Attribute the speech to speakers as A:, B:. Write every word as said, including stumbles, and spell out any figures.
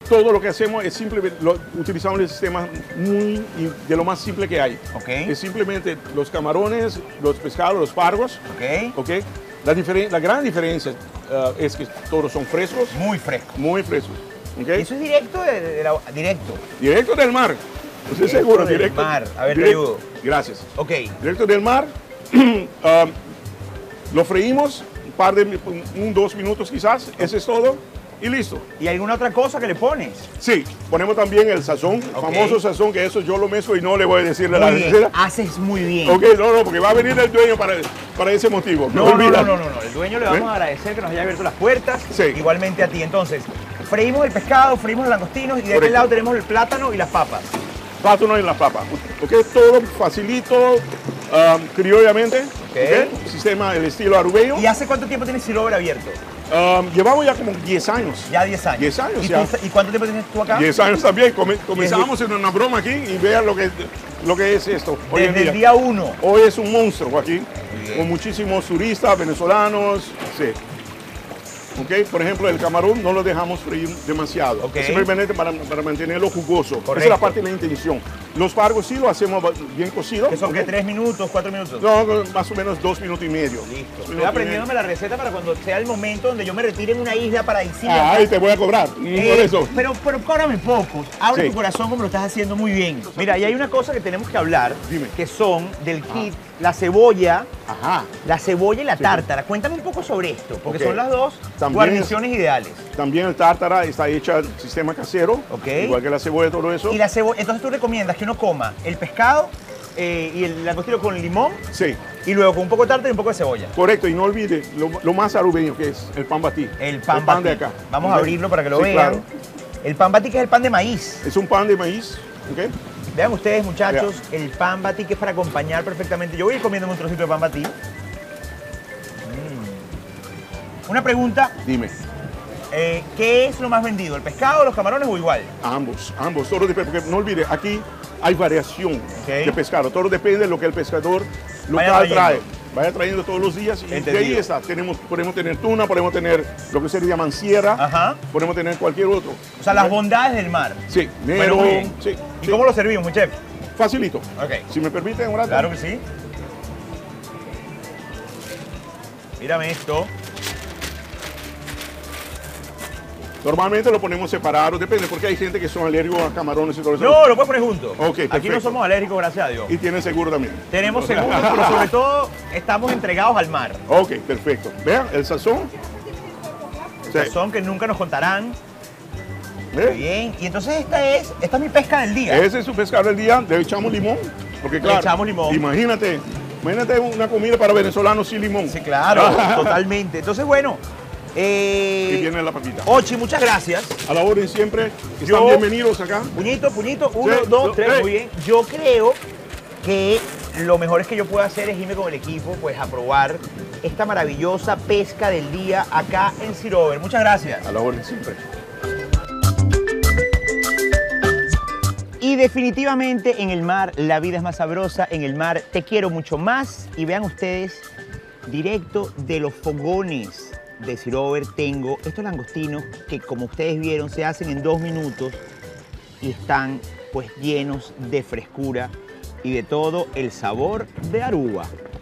A: todo lo que hacemos es simplemente, lo, utilizamos el sistema muy, de lo más simple que hay.
B: Okay.
A: Es simplemente los camarones, los pescados, los pargos.
B: Okay.
A: Okay. La, la gran diferencia uh, es que todos son frescos.
B: Muy frescos.
A: Muy frescos. Okay.
B: Eso es directo de, de la, directo.
A: Directo del mar. Estoy seguro,
B: del
A: directo.
B: mar. A ver,
A: directo,
B: te ayudo.
A: Gracias.
B: Ok.
A: Directo del mar. um, lo freímos un par de, un, dos minutos quizás. Eso es todo. Y listo.
B: ¿Y alguna otra cosa que le pones?
A: Sí, ponemos también el sazón, el
B: okay.
A: famoso sazón, que eso yo lo mezclo y no le voy a decirle
B: muy
A: la
B: bien.
A: receta.
B: Haces muy bien.
A: Ok, no, no, porque va a venir el dueño para, para ese motivo.
B: No, no, no, no, no, no, el dueño le vamos
A: ¿Eh?
B: a agradecer que nos haya abierto las puertas.
A: Sí.
B: Igualmente a ti. Entonces, freímos el pescado, freímos los langostinos y de
A: Correcto.
B: aquel lado tenemos el plátano y las papas.
A: Plátano y las papas. Ok, todo facilito, um, criollamente.
B: Okay.
A: Ok, sistema, el estilo arubeño.
B: ¿Y hace cuánto tiempo tienes Sirover abierto?
A: Um, llevamos ya como diez años.
B: Ya diez años.
A: diez años
B: ¿Y,
A: ya.
B: tú, ¿Y cuánto tiempo tienes tú acá?
A: diez años también. Come, comenzamos en una broma aquí y vean lo que, lo que es esto. Hoy
B: Desde
A: en día.
B: el día uno.
A: Hoy es un monstruo aquí, con muchísimos turistas, venezolanos, sí. Okay. Por ejemplo, el camarón no lo dejamos freír demasiado,
B: okay.
A: simplemente para, para mantenerlo jugoso.
B: Correcto.
A: Esa es la parte de la intención. Los pargos sí lo hacemos bien cocido.
B: ¿Que son
A: okay.
B: que tres minutos, cuatro minutos?
A: No, más o menos dos minutos y medio.
B: Listo. Estoy aprendiéndome la receta para cuando sea el momento donde yo me retire en una isla paradisíaca.
A: Ah, ahí te voy a cobrar,
B: eh,
A: por eso.
B: Pero, pero cóbrame pocos. Abre
A: Sí.
B: tu corazón como lo estás haciendo muy bien. Mira, y hay una cosa que tenemos que hablar,
A: Dime.
B: que son del kit, la cebolla,
A: Ajá.
B: la cebolla y la
A: Sí.
B: tártara. Cuéntame un poco sobre esto, porque
A: Ok.
B: son las dos
A: También
B: guarniciones ideales.
A: También el tártara está hecha en sistema casero,
B: Ok.
A: igual que la cebolla y todo eso.
B: Y la cebolla, entonces tú recomiendas que uno coma el pescado eh, y el langostino con limón
A: Sí,
B: y luego con un poco de tártara y un poco de cebolla.
A: correcto. Y no olvide lo, lo más arubeño que es el pan batí.
B: El pan,
A: el pan de
B: batí.
A: acá.
B: Vamos
A: Ok.
B: a abrirlo para que lo
A: Sí,
B: vean.
A: claro.
B: El pan batí, que es el pan de maíz.
A: Es un pan de maíz, ¿ok?
B: Vean ustedes, muchachos, el pan batí, que es para acompañar perfectamente. Yo voy a ir comiendo un trocito de pan batí. Mm. Una pregunta,
A: Dime.
B: eh, ¿qué es lo más vendido? ¿El pescado, los camarones o igual?
A: Ambos, ambos, todo depende, porque no olvide, aquí hay variación
B: Ok.
A: de pescado, todo depende de lo que el pescador
B: Vaya
A: local trae.
B: trayendo.
A: Vaya trayendo todos los días y de
B: Entendido.
A: ahí está. Tenemos, podemos tener tuna, podemos tener lo que se llama sierra,
B: Ajá.
A: podemos tener cualquier otro.
B: O sea, las
A: ¿Ok?
B: bondades del mar.
A: Sí,
B: Bueno,
A: Nero,
B: muy bien.
A: sí,
B: ¿Y
A: sí.
B: cómo lo servimos, mi chef?
A: Facilito.
B: Ok.
A: Si me permiten un rato.
B: Claro que sí. Mírame esto.
A: Normalmente lo ponemos separado, depende, porque hay gente que son alérgicos a camarones y todo eso.
B: No, lo puedes poner junto.
A: Ok,
B: Aquí no
A: perfecto.
B: somos alérgicos, gracias a Dios.
A: Y tienen seguro también.
B: Tenemos segundos, pero sobre todo estamos entregados al mar.
A: Ok, perfecto. Vean, el sazón. Sí.
B: Son que nunca nos contarán.
A: ¿Eh?
B: Muy bien. Y entonces esta es, esta es mi pesca del día.
A: Ese es su pescado del día, le echamos limón. Porque claro,
B: echamos limón.
A: Imagínate, imagínate una comida para venezolanos sin limón.
B: Sí, claro, totalmente. Entonces, bueno. Eh,
A: Y viene la papita.
B: Ochi, muchas gracias.
A: A la orden siempre. Están
B: Yo-
A: bienvenidos acá.
B: Puñito, puñito, uno,
A: Sí,
B: dos,
A: do-
B: tres,
A: ey.
B: muy bien. Yo creo que lo mejor es que yo pueda hacer es irme con el equipo, pues a probar esta maravillosa pesca del día acá en Sirover. Muchas gracias.
A: A la orden siempre.
B: Y definitivamente en el mar la vida es más sabrosa, en el mar te quiero mucho más. Y vean ustedes, directo de los fogones de Sirover tengo estos langostinos que, como ustedes vieron, se hacen en dos minutos y están pues llenos de frescura y de todo el sabor de Aruba.